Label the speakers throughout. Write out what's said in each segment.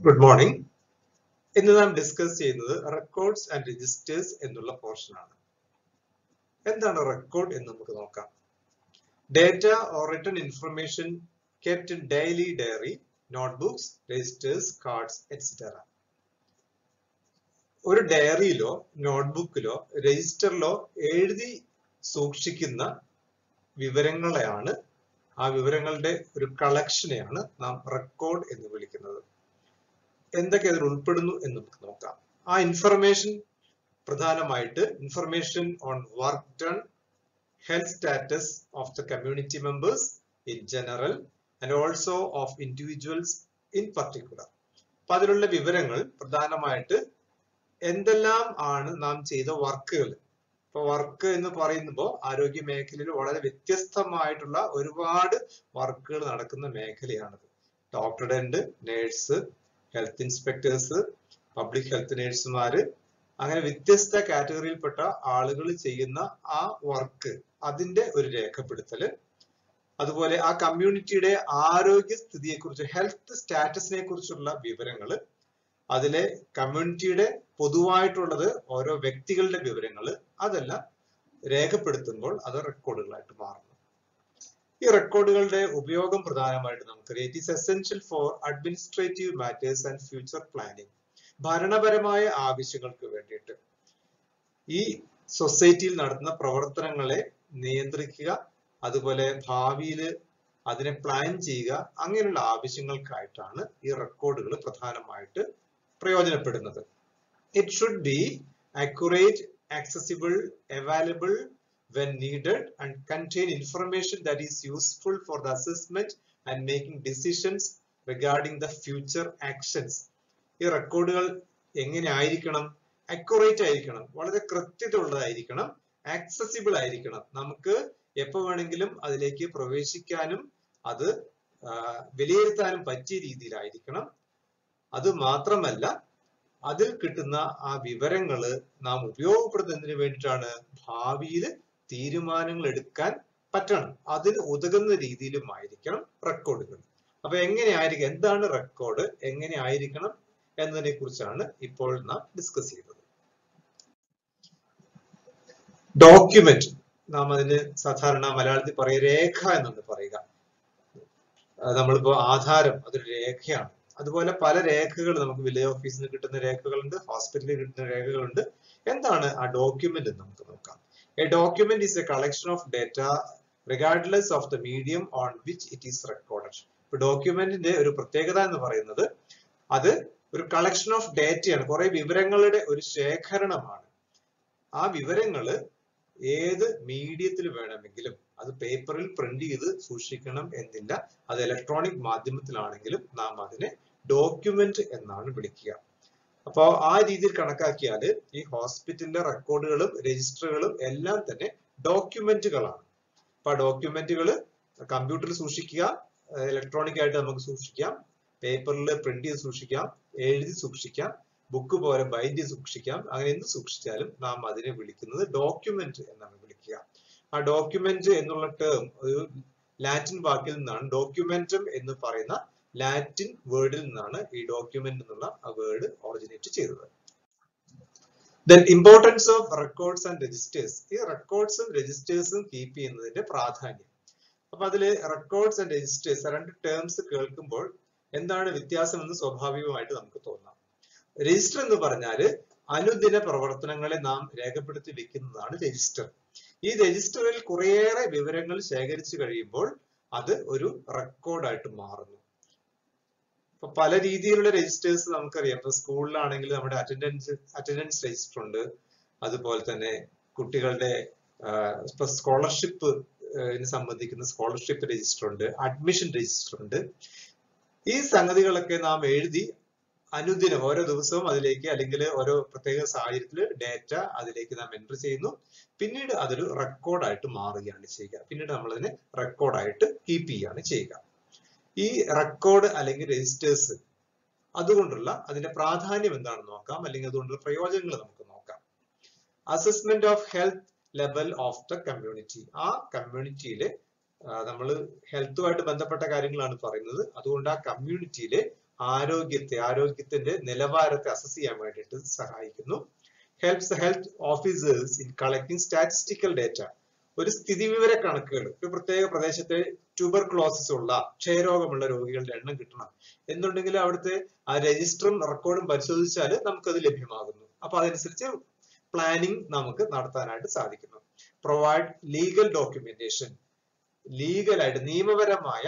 Speaker 1: Good morning. ഇന്ന് നാം discuss ചെയ്യുന്നത് റെക്കോർഡ്സ് ആൻഡ് രജിസ്റ്റേഴ്സ് എന്നുള്ള പോർഷൻ ആണ്. എന്താണ് റെക്കോർഡ് എന്ന് നമുക്ക് നോക്കാം. Data or written information kept in daily diary, notebooks, registers, cards etcetera. ഒരു ഡയറിയിലോ നോട്ട്ബുക്കിലോ രജിസ്റ്ററിലോ എഴുതി സൂക്ഷിക്കുന്ന വിവരങ്ങളെയാണ്, ആ വിവരങ്ങളുടെ ഒരു കളക്ഷനെയാണ് നാം റെക്കോർഡ് എന്ന് വിളിക്കുന്നത്. എന്തൊക്കെ അതിൽ ഉൾപ്പെടുന്നു എന്ന് നമുക്ക് നോക്കാം. ആ ഇൻഫർമേഷൻ പ്രധാനമായിട്ട് information on work done, health status of the community members in general and also of individuals in particular. അപ്പൊ അതിലുള്ള വിവരങ്ങൾ പ്രധാനമായിട്ട് എന്തെല്ലാം ആണ് നാം ചെയ്ത വർക്കുകൾ. ഇപ്പൊ വർക്ക് എന്ന് പറയുമ്പോൾ ആരോഗ്യ മേഖലയിൽ വളരെ വ്യത്യസ്തമായിട്ടുള്ള ഒരുപാട് വർക്കുകൾ നടക്കുന്ന മേഖലയാണിത്. ഡോക്ടറുടെ ഉണ്ട്, nurse, health inspectors, public health നേഴ്സുമാര്, അങ്ങനെ വ്യത്യസ്ത കാറ്റഗറിയിൽപ്പെട്ട ആളുകൾ ചെയ്യുന്ന ആ വർക്ക്, അതിന്റെ ഒരു രേഖപ്പെടുത്തല്. അതുപോലെ ആ കമ്മ്യൂണിറ്റിയുടെ ആരോഗ്യ സ്ഥിതിയെ കുറിച്ച്, ഹെൽത്ത് സ്റ്റാറ്റസിനെ കുറിച്ചുള്ള വിവരങ്ങള്, അതിലെ കമ്മ്യൂണിറ്റിയുടെ പൊതുവായിട്ടുള്ളത് ഓരോ വ്യക്തികളുടെ വിവരങ്ങള്, അതെല്ലാം രേഖപ്പെടുത്തുമ്പോൾ അത് റെക്കോർഡുകളായിട്ട് മാറുന്നു. ഈ റെക്കോർഡുകളുടെ ഉപയോഗം പ്രധാനമായിട്ട് നമുക്കറിയാം. It is essential for administrative matters and future planning. ഭരണപരമായ ആവശ്യങ്ങൾക്ക് വേണ്ടിയിട്ട് ഈ സൊസൈറ്റിയിൽ നടത്തുന്ന പ്രവർത്തനങ്ങളെ നിയന്ത്രിക്കുക, അതുപോലെ ഭാവിയിൽ അതിനെ പ്ലാൻ ചെയ്യുക, അങ്ങനെയുള്ള ആവശ്യങ്ങൾക്കായിട്ടാണ് ഈ റെക്കോർഡുകൾ പ്രധാനമായിട്ട് പ്രയോജനപ്പെടുന്നത്. It should be accurate, accessible, available when needed, and contain information that is useful for the assessment and making decisions regarding the future actions. ഈ റെക്കോർഡുകൾ എങ്ങനെ ആയിരിക്കണം? അക്യുറേറ്റ് ആയിരിക്കണം, വളരെ കൃത്യത ഉള്ളതായിരിക്കണം, ആക്സസിബിൾ ആയിരിക്കണം, നമുക്ക് എപ്പോ വേണമെങ്കിലും അതിലേക്ക് പ്രവേശിക്കാനും അത് വിലയിരുത്താനും പറ്റിയ രീതിയിലായിരിക്കണം. അത് മാത്രമല്ല, അതിൽ കിട്ടുന്ന ആ വിവരങ്ങള് നാം ഉപയോഗപ്പെടുത്തുന്നതിന് വേണ്ടിയിട്ടാണ് ഭാവിയിൽ തീരുമാനങ്ങൾ എടുക്കാൻ പറ്റണം. അതിന് ഉതകുന്ന രീതിയിലുമായിരിക്കണം റെക്കോർഡുകൾ. അപ്പൊ എങ്ങനെയായിരിക്കും, എന്താണ് റെക്കോർഡ്, എങ്ങനെ ആയിരിക്കണം എന്നതിനെ കുറിച്ചാണ് ഇപ്പോൾ നാം ഡിസ്കസ് ചെയ്തത്. ഡോക്യുമെന്റ്, നാം അതിന് സാധാരണ മലയാളത്തിൽ പറയുക രേഖ എന്നാണ് പറയുക. നമ്മളിപ്പോ ആധാരം, അതൊരു രേഖയാണ്. അതുപോലെ പല രേഖകൾ നമുക്ക് വില്ലേജ് ഓഫീസിൽ നിന്ന് കിട്ടുന്ന രേഖകളുണ്ട്, ഹോസ്പിറ്റലിൽ കിട്ടുന്ന രേഖകളുണ്ട്. എന്താണ് ആ ഡോക്യുമെന്റ് എന്ന് നമുക്ക് നോക്കാം. A document is a collection of data regardless of the medium on which it is recorded. ഇപ്പൊ ഡോക്യുമെന്റിന്റെ ഒരു പ്രത്യേകത എന്ന് പറയുന്നത് അത് ഒരു കളക്ഷൻ ഓഫ് ഡേറ്റയാണ്, കുറെ വിവരങ്ങളുടെ ഒരു ശേഖരണമാണ്. ആ വിവരങ്ങള് ഏത് മീഡിയത്തിൽ വേണമെങ്കിലും, അത് പേപ്പറിൽ പ്രിന്റ് ചെയ്ത് സൂക്ഷിക്കണം എന്നില്ല, അത് ഇലക്ട്രോണിക് മാധ്യമത്തിലാണെങ്കിലും നാം അതിനെ ഡോക്യുമെന്റ് എന്നാണ് വിളിക്കുക. അപ്പോ ആ രീതിയിൽ കണക്കാക്കിയാൽ ഈ ഹോസ്പിറ്റലിലെ റെക്കോർഡുകളും രജിസ്റ്ററുകളും എല്ലാം തന്നെ ഡോക്യുമെന്റുകളാണ്. അപ്പൊ ഡോക്യുമെന്റുകൾ കമ്പ്യൂട്ടറിൽ സൂക്ഷിക്കുക, ഇലക്ട്രോണിക് ആയിട്ട് നമുക്ക് സൂക്ഷിക്കാം, പേപ്പറിൽ പ്രിന്റ് ചെയ്ത് സൂക്ഷിക്കാം, എഴുതി സൂക്ഷിക്കാം, ബുക്ക് പോലെ ബൈൻഡ് ചെയ്ത് സൂക്ഷിക്കാം. അങ്ങനെ എന്ത് സൂക്ഷിച്ചാലും നാം അതിനെ വിളിക്കുന്നത് ഡോക്യുമെന്റ് എന്നാണ് വിളിക്കുക. ആ ഡോക്യുമെന്റ് എന്നുള്ള ടേം ഒരു ലാറ്റിൻ വാക്കിൽ നിന്നാണ്, ഡോക്യുമെന്റം എന്ന് പറയുന്ന ലാറ്റിൻ വേർഡിൽ നിന്നാണ് ഈ ഡോക്യുമെന്റ് എന്നുള്ള ആ വേർഡ് ഒറിജിനേറ്റ് ചെയ്തത്. Then importance of records and registers. ഈ റെക്കോർഡ്സും രജിസ്റ്റേഴ്സും കീപ്പ് ചെയ്യുന്നതിന്റെ പ്രാധാന്യം. അപ്പൊ അതില് റെക്കോർഡ്സ് ആൻഡ് രജിസ്റ്റേഴ്സ് രണ്ട് ടേംസ് കേൾക്കുമ്പോൾ എന്താണ് വ്യത്യാസം എന്ന് സ്വാഭാവികമായിട്ട് നമുക്ക് തോന്നാം. രജിസ്റ്റർ എന്ന് പറഞ്ഞാല് അനുദിന പ്രവർത്തനങ്ങളെ നാം രേഖപ്പെടുത്തി വെക്കുന്നതാണ് രജിസ്റ്റർ. ഈ രജിസ്റ്ററിൽ കുറേയേറെ വിവരങ്ങൾ ശേഖരിച്ചു കഴിയുമ്പോൾ അത് ഒരു റെക്കോർഡായിട്ട് മാറുന്നു. ഇപ്പൊ പല രീതിയിലുള്ള രജിസ്റ്റേഴ്സ് നമുക്കറിയാം. ഇപ്പൊ സ്കൂളിലാണെങ്കിൽ നമ്മുടെ അറ്റൻഡൻസ് രജിസ്റ്റർ ഉണ്ട്, അതുപോലെ തന്നെ കുട്ടികളുടെ ഇപ്പൊ സ്കോളർഷിപ്പ് സംബന്ധിക്കുന്ന സ്കോളർഷിപ്പ് രജിസ്റ്റർ ഉണ്ട്, അഡ്മിഷൻ രജിസ്റ്റർ ഉണ്ട്. ഈ സംഗതികളൊക്കെ നാം എഴുതി അനുദിനം ഓരോ ദിവസവും അതിലേക്ക്, അല്ലെങ്കിൽ ഓരോ പ്രത്യേക സാഹചര്യത്തിൽ ഡേറ്റ അതിലേക്ക് നാം എൻട്രി ചെയ്യുന്നു. പിന്നീട് അതൊരു റെക്കോർഡായിട്ട് മാറുകയാണ് ചെയ്യുക. പിന്നീട് നമ്മൾ അതിനെ റെക്കോർഡായിട്ട് കീപ്പ് ചെയ്യുകയാണ് ചെയ്യുക. ഈ റെക്കോർഡ് അല്ലെങ്കിൽ രജിസ്റ്റേഴ്സ്, അതുകൊണ്ടുള്ള അതിന്റെ പ്രാധാന്യം എന്താണെന്ന് നോക്കാം, അല്ലെങ്കിൽ അതുകൊണ്ടുള്ള പ്രയോജനങ്ങൾ നമുക്ക് നോക്കാം. Assessment of health level of the community. ആ കമ്മ്യൂണിറ്റിയിലെ നമ്മൾ ഹെൽത്തുമായിട്ട് ബന്ധപ്പെട്ട കാര്യങ്ങളാണ് പറയുന്നത്. അതുകൊണ്ട് ആ കമ്മ്യൂണിറ്റിയിലെ ആരോഗ്യത്തിന്റെ നിലവാരത്തെ അസസ് ചെയ്യാൻ വേണ്ടിയിട്ട് സഹായിക്കുന്നു. Helps health officers in collecting statistical data. ഒരു സ്ഥിതിവിവര കണക്കുകൾ, ഒരു പ്രത്യേക പ്രദേശത്തെ ട്യൂബർക്ലോസിസ് ഉള്ള ക്ഷയരോഗമുള്ള രോഗികളുടെ എണ്ണം കിട്ടണം എന്നുണ്ടെങ്കിൽ അവിടുത്തെ ആ രജിസ്റ്ററും റെക്കോർഡും പരിശോധിച്ചാൽ നമുക്കത് ലഭ്യമാകുന്നു. അപ്പൊ അതനുസരിച്ച് പ്ലാനിങ് നമുക്ക് നടത്താനായിട്ട് സാധിക്കുന്നു. Provide legal documentation. ലീഗലായിട്ട് നിയമപരമായ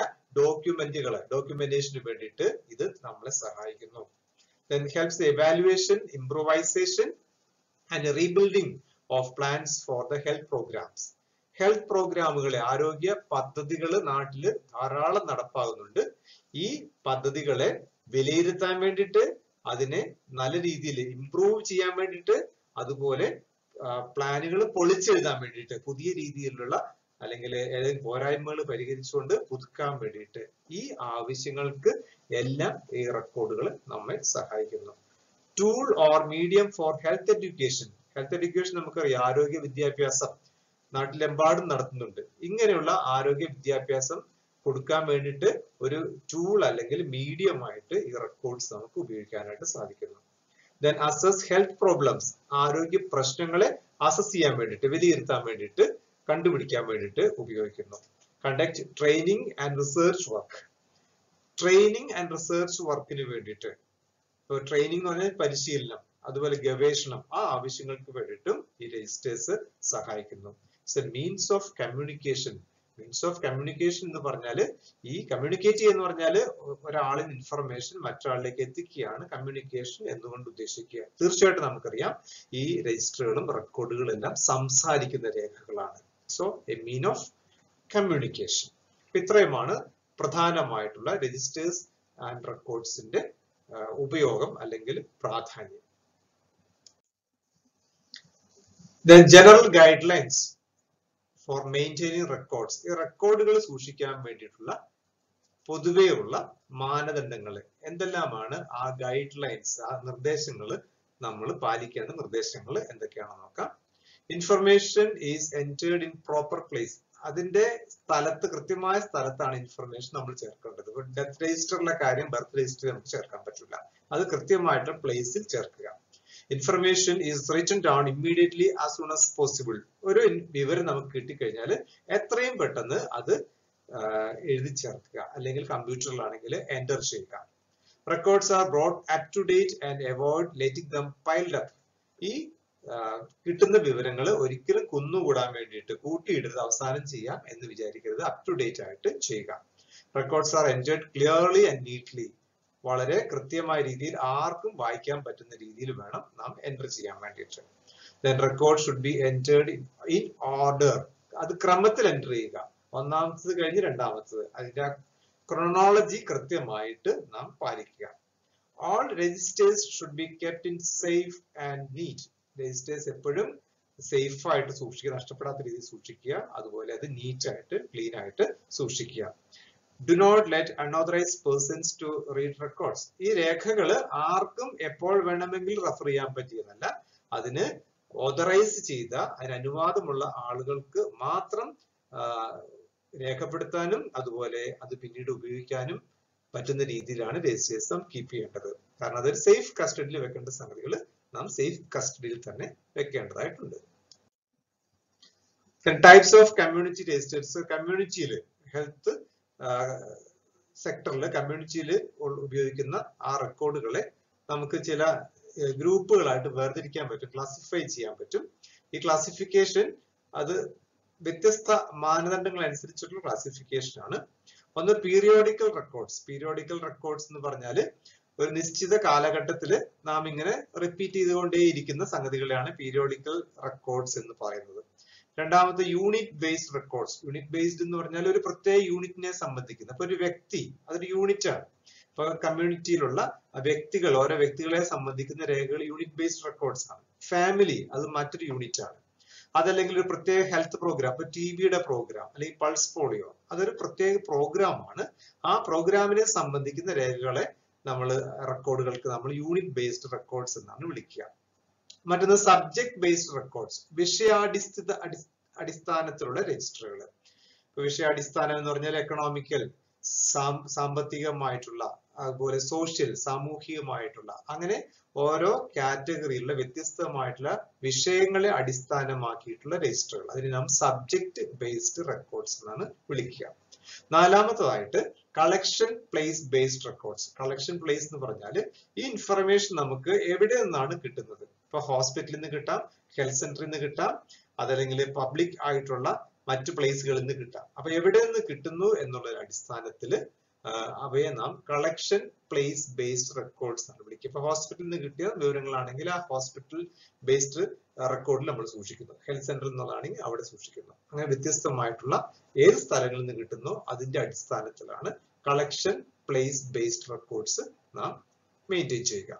Speaker 1: ഡോക്യുമെന്റേഷന് വേണ്ടിയിട്ട് ഇത് നമ്മളെ സഹായിക്കുന്നു. Then helps the evaluation, improvisation and rebuilding of plans for the health programs. Health പ്രോഗ്രാമുകളെ, ആരോഗ്യ പദ്ധതികൾ നാട്ടില് ധാരാളം നടപ്പാകുന്നുണ്ട്. ഈ പദ്ധതികളെ വിലയിരുത്താൻ വേണ്ടിയിട്ട്, അതിനെ നല്ല രീതിയിൽ ഇംപ്രൂവ് ചെയ്യാൻ വേണ്ടിയിട്ട്, അതുപോലെ പ്ലാനുകൾ പൊളിച്ചെഴുതാൻ വേണ്ടിയിട്ട്, പുതിയ രീതിയിലുള്ള അല്ലെങ്കിൽ ഏതെങ്കിലും പോരായ്മകൾ പരിഹരിച്ചുകൊണ്ട് പുതുക്കാൻ വേണ്ടിയിട്ട്, ഈ ആവശ്യങ്ങൾക്ക് എല്ലാം ഈ റെക്കോർഡുകൾ നമ്മെ സഹായിക്കുന്നു. Tool or medium for health education. Health education നമുക്കറിയാം, ആരോഗ്യ വിദ്യാഭ്യാസം നാട്ടിലെമ്പാടും നടത്തുന്നുണ്ട്. ഇങ്ങനെയുള്ള ആരോഗ്യ വിദ്യാഭ്യാസം കൊടുക്കാൻ വേണ്ടിയിട്ട് ഒരു ടൂൾ അല്ലെങ്കിൽ മീഡിയം ആയിട്ട് ഈ റെക്കോർഡ്സ് നമുക്ക് ഉപയോഗിക്കാനായിട്ട് സാധിക്കുന്നു. Then assess health problems. ആരോഗ്യ പ്രശ്നങ്ങളെ അസസ് ചെയ്യാൻ വേണ്ടിയിട്ട്, വിലയിരുത്താൻ വേണ്ടിയിട്ട്, കണ്ടുപിടിക്കാൻ വേണ്ടിയിട്ട് ഉപയോഗിക്കുന്നു. Conduct training and research work. Training and research വർക്കിന് വേണ്ടിയിട്ട്, ഇപ്പൊ ട്രെയിനിങ് എന്ന് പറഞ്ഞാൽ പരിശീലനം, അതുപോലെ ഗവേഷണം, ആ ആവശ്യങ്ങൾക്ക് വേണ്ടിയിട്ടും ഈ രജിസ്റ്റേഴ്സ് സഹായിക്കുന്നു. Means of communication. Means of communication എന്ന് പറഞ്ഞാല്, ഈ കമ്മ്യൂണിക്കേറ്റ് ചെയ്യുന്ന പറഞ്ഞാല് ഒരാളിന് ഇൻഫർമേഷൻ മറ്റൊരാളിലേക്ക് എത്തിക്കുകയാണ് കമ്മ്യൂണിക്കേഷൻ എന്നുകൊണ്ട് ഉദ്ദേശിക്കുക. തീർച്ചയായിട്ടും നമുക്കറിയാം ഈ രജിസ്റ്ററുകളും റെക്കോർഡുകളും എല്ലാം സംസാരിക്കുന്ന രേഖകളാണ്. So a mean of communication. ഇത്രയുമാണ് പ്രധാനമായിട്ടുള്ള രജിസ്റ്റേഴ്സ് ആൻഡ് റെക്കോർഡ്സിന്റെ ഉപയോഗം അല്ലെങ്കിൽ പ്രാധാന്യം. The general guidelines for maintaining records. ഈ റെക്കോർഡുകൾ സൂക്ഷിക്കാൻ വേണ്ടിയിട്ടുള്ള പൊതുവെയുള്ള മാനദണ്ഡങ്ങൾ എന്തെല്ലാമാണ്, ആ ഗൈഡ് ലൈൻസ്, ആ നിർദ്ദേശങ്ങൾ, നമ്മൾ പാലിക്കേണ്ട നിർദ്ദേശങ്ങൾ എന്തൊക്കെയാണെന്ന് നോക്കാം. Information is entered in proper place. അതിന്റെ സ്ഥലത്ത്, കൃത്യമായ സ്ഥലത്താണ് ഇൻഫർമേഷൻ നമ്മൾ ചേർക്കേണ്ടത്. ഡെത്ത് രജിസ്റ്ററിലെ കാര്യം ബർത്ത് രജിസ്റ്ററിൽ നമുക്ക് ചേർക്കാൻ പറ്റില്ല. അത് കൃത്യമായിട്ട് പ്ലേസിൽ ചേർക്കുക. Information is written down immediately as soon as possible. ഒരു വിവരം നമുക്ക് കിട്ടിക്കഴിഞ്ഞാൽ എത്രയും പെട്ടെന്ന് അത് എഴുതി ചേർക്കുക, അല്ലെങ്കിൽ കമ്പ്യൂട്ടറിലാണെങ്കിൽ എൻ്റർ ചെയ്യുക. Records are brought up to date and avoid letting them piled up. ഈ കിട്ടുന്ന വിവരങ്ങൾ ഒരിക്കലും കുന്നുകൂടാൻ വേണ്ടിയിട്ട് കൂട്ടിയിടരുത്, അവസാനം ചെയ്യാം എന്ന് വിചാരിക്കരുത്. അപ് ടു ഡേറ്റ് ആയിട്ട് ചെയ്യുക. Records are entered clearly and neatly. വളരെ കൃത്യമായ രീതിയിൽ ആർക്കും വായിക്കാൻ പറ്റുന്ന രീതിയിൽ വേണം നാം എൻ്റർ ചെയ്യാൻ വേണ്ടിയിട്ട്. Then record should be entered in order. അത് ക്രമത്തിൽ എൻ്റർ ചെയ്യുക. ഒന്നാമത്തത് കഴിഞ്ഞ് രണ്ടാമത്തത്, അതിന്റെ ക്രോണോളജി കൃത്യമായിട്ട് നാം പാലിക്കുക. All registers should be kept in safe and neat. Registers എപ്പോഴും സേഫ് ആയിട്ട് സൂക്ഷിക്കുക, നഷ്ടപ്പെടാത്ത രീതിയിൽ സൂക്ഷിക്കുക. അതുപോലെ അത് നീറ്റ് ആയിട്ട്, ക്ലീൻ ആയിട്ട് സൂക്ഷിക്കുക. Do not let unauthorized persons to read records. ഈ രേഖകൾ ആർക്കും എപ്പോൾ വേണമെങ്കിൽ റെഫർ ചെയ്യാൻ പറ്റിയതല്ല. അതിന് ഓതറൈസ് ചെയ്ത, അതിന് അനുവാദമുള്ള ആളുകൾക്ക് മാത്രം രേഖപ്പെടുത്താനും അതുപോലെ അത് പിന്നീട് ഉപയോഗിക്കാനും പറ്റുന്ന രീതിയിലാണ് രജിസ്റ്റേഴ്സ് നാം കീപ്പ് ചെയ്യേണ്ടത്. കാരണം അതൊരു സേഫ് കസ്റ്റഡിയിൽ വെക്കേണ്ട സംഗതികൾ നാം സേഫ് കസ്റ്റഡിയിൽ തന്നെ വെക്കേണ്ടതായിട്ടുണ്ട്. Types of community registers. കമ്മ്യൂണിറ്റിയിൽ, ഹെൽത്ത് സെക്ടറിൽ, കമ്മ്യൂണിറ്റിയിൽ ഉപയോഗിക്കുന്ന ആ റെക്കോർഡുകളെ നമുക്ക് ചില ഗ്രൂപ്പുകളായിട്ട് വേർതിരിക്കാൻ പറ്റും, ക്ലാസിഫൈ ചെയ്യാൻ പറ്റും. ഈ ക്ലാസിഫിക്കേഷൻ അത് വ്യത്യസ്ത മാനദണ്ഡങ്ങൾ അനുസരിച്ചുള്ള ക്ലാസിഫിക്കേഷൻ ആണ്. ഒന്ന് പീരിയോഡിക്കൽ റെക്കോർഡ്സ്. പീരിയോഡിക്കൽ റെക്കോർഡ്സ് എന്ന് പറഞ്ഞാൽ ഒരു നിശ്ചിത കാലഘട്ടത്തിൽ നാം ഇങ്ങനെ റിപ്പീറ്റ് ചെയ്തുകൊണ്ടേയിരിക്കുന്ന സംഗതികളെയാണ് പീരിയോഡിക്കൽ റെക്കോർഡ്സ് എന്ന് പറയുന്നത്. രണ്ടാമത്തെ unit based records. Unit based എന്ന് പറഞ്ഞാൽ ഒരു പ്രത്യേക യൂണിറ്റിനെ സംബന്ധിക്കുന്ന, അപ്പൊ ഒരു വ്യക്തി അതൊരു യൂണിറ്റ് ആണ്. ഇപ്പൊ കമ്മ്യൂണിറ്റിയിലുള്ള വ്യക്തികൾ, ഓരോ വ്യക്തികളെ സംബന്ധിക്കുന്ന രേഖകൾ യൂണിറ്റ് ബേസ്ഡ് റെക്കോർഡ്സ് ആണ്. ഫാമിലി അത് മറ്റൊരു യൂണിറ്റ് ആണ്. അതല്ലെങ്കിൽ ഒരു പ്രത്യേക ഹെൽത്ത് പ്രോഗ്രാം, ഇപ്പൊ ടിബിയുടെ പ്രോഗ്രാം അല്ലെങ്കിൽ പൾസ് പോളിയോ, അതൊരു പ്രത്യേക പ്രോഗ്രാമാണ്. ആ പ്രോഗ്രാമിനെ സംബന്ധിക്കുന്ന രേഖകളെ റെക്കോർഡുകൾക്ക് നമ്മൾ യൂണിറ്റ് ബേസ്ഡ് റെക്കോർഡ്സ് എന്നാണ് വിളിക്കുക. മറ്റൊന്ന് സബ്ജക്ട് ബേസ്ഡ് റെക്കോർഡ്സ്. അടിസ്ഥാനത്തിലുള്ള രജിസ്റ്ററുകൾ. വിഷയാടിസ്ഥാനം എന്ന് പറഞ്ഞാൽ എക്കണോമിക്കൽ, സാമ്പത്തികമായിട്ടുള്ള അതുപോലെ സോഷ്യൽ സാമൂഹികമായിട്ടുള്ള അങ്ങനെ ഓരോ കാറ്റഗറിയിലുള്ള വ്യത്യസ്തമായിട്ടുള്ള വിഷയങ്ങളെ അടിസ്ഥാനമാക്കിയിട്ടുള്ള രജിസ്റ്ററുകൾ അതിനെ നാം സബ്ജക്ട് ബേസ്ഡ് റെക്കോർഡ്സ് എന്നാണ് വിളിക്കുക. നാലാമത്തതായിട്ട് collection place based records. Collection place എന്ന് പറഞ്ഞാൽ ഈ ഇൻഫർമേഷൻ നമുക്ക് എവിടെ നിന്നാണ് കിട്ടുന്നത്? ഇപ്പൊ ഹോസ്പിറ്റലിൽ നിന്ന് കിട്ടാം, ഹെൽത്ത് സെന്ററിൽ നിന്ന് കിട്ടാം, അതല്ലെങ്കിൽ പബ്ലിക് ആയിട്ടുള്ള മറ്റു പ്ലേസുകളിൽ നിന്ന് കിട്ടാം. അപ്പൊ എവിടെ നിന്ന് കിട്ടുന്നു എന്നുള്ള അടിസ്ഥാനത്തിൽ അവയെ നാം കളക്ഷൻ പ്ലേസ് ബേസ്ഡ് റെക്കോർഡ്സ് ആണ് വിളിക്കുക. ഇപ്പൊ ഹോസ്പിറ്റലിൽ നിന്ന് കിട്ടിയ വിവരങ്ങളാണെങ്കിൽ ആ ഹോസ്പിറ്റൽ ബേസ്ഡ് റെക്കോർഡിൽ നമ്മൾ സൂക്ഷിക്കുന്നു. ഹെൽത്ത് സെന്ററിൽ നിന്നുള്ളതാണെങ്കിൽ അവിടെ സൂക്ഷിക്കുന്നു. അങ്ങനെ വ്യത്യസ്തമായിട്ടുള്ള ഏത് സ്ഥലങ്ങളിൽ നിന്ന് കിട്ടുന്നോ അതിന്റെ അടിസ്ഥാനത്തിലാണ് കളക്ഷൻ പ്ലേസ് ബേസ്ഡ് റെക്കോർഡ്സ് നാം മെയിൻറ്റെയിൻ ചെയ്യുക.